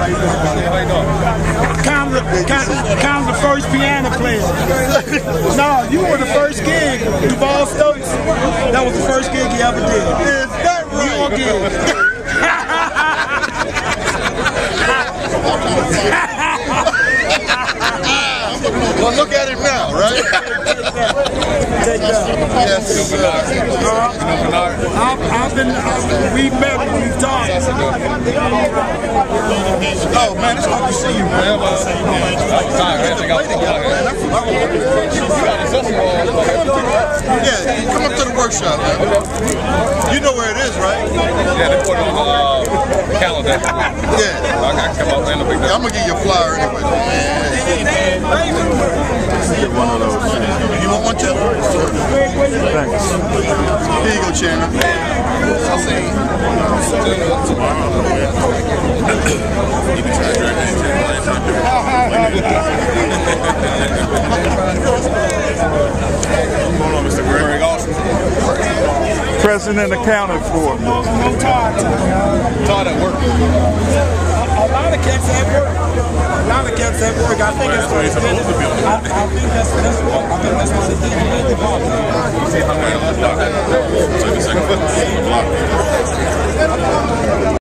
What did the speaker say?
Kind of the first piano player. No, you were the first gig. Duval Stokes. That was the first gig he ever did. Is that right? Your gig. Well, look at him now, right? Take that. Yes. We met, we talked. Oh man, it's good to see you, man. Yeah, come up to the workshop, man. You know where it is, right? Yeah, they put it on the calendar. Yeah. I got to come up and look at that. I'm gonna give you a flyer anyway. Get one of those. You want one too? Thanks. Here you go, Chairman. I'll see. Hold on, Mr. Greg Austin. President accounted for. Todd at work. A lot of cats at work. A lot of cats at work. I think it's what it's been. I think that's what it did. You see how many of us got that?